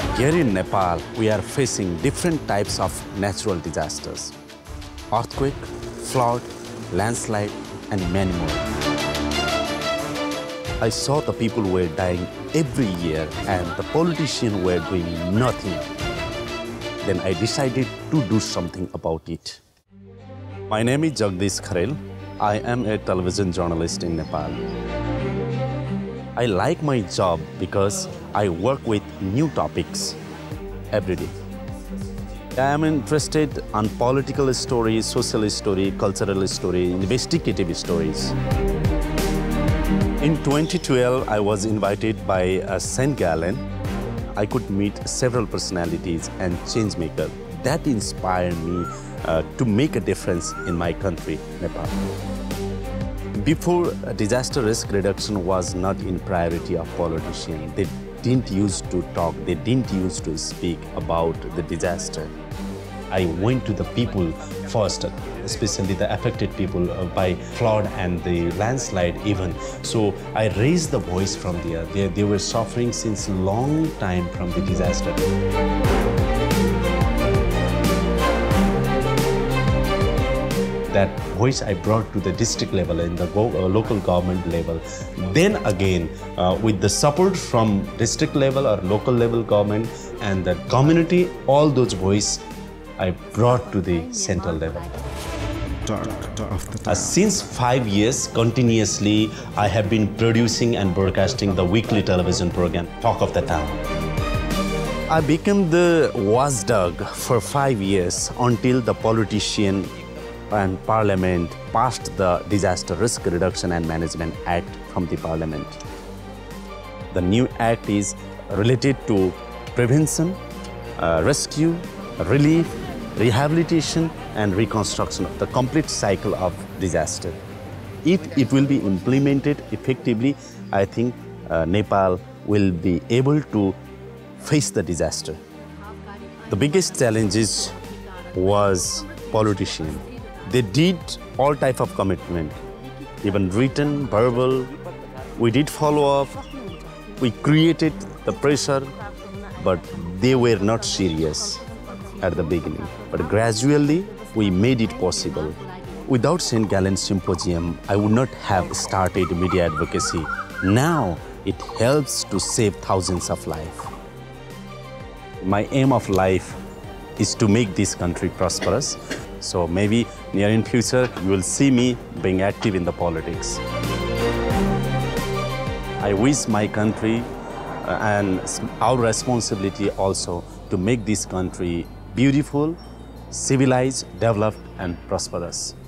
Here in Nepal, we are facing different types of natural disasters. Earthquake, flood, landslide, and many more. I saw the people were dying every year and the politicians were doing nothing. Then I decided to do something about it. My name is Jagdish Kharel. I am a television journalist in Nepal. I like my job because I work with new topics every day. I am interested in political stories, social stories, cultural stories, investigative stories. In 2012, I was invited by St. Gallen. I could meet several personalities and change makers. That inspired me to make a difference in my country, Nepal. Before, disaster risk reduction was not in priority of politicians. They didn't used to talk, they didn't used to speak about the disaster. I went to the people first, especially the affected people by flood and the landslide even. So I raised the voice from there. They were suffering since a long time from the disaster. That voice I brought to the district level and the local government level. Then again, with the support from district level or local level government and the community, all those voices I brought to the central level. Since 5 years, continuously, I have been producing and broadcasting the weekly television program, Talk of the Town. I became the watchdog for 5 years until the politician and Parliament passed the Disaster Risk Reduction and Management Act from the Parliament. The new act is related to prevention, rescue, relief, rehabilitation and reconstruction of the complete cycle of disaster. If it will be implemented effectively, I think Nepal will be able to face the disaster. The biggest challenges was politicians. They did all type of commitment, even written, verbal. We did follow up. We created the pressure, but they were not serious at the beginning. But gradually, we made it possible. Without St. Gallen Symposium, I would not have started media advocacy. Now, it helps to save thousands of lives. My aim of life is to make this country prosperous. So maybe near in future, you will see me being active in the politics. I wish my country and our responsibility also to make this country beautiful, civilized, developed and prosperous.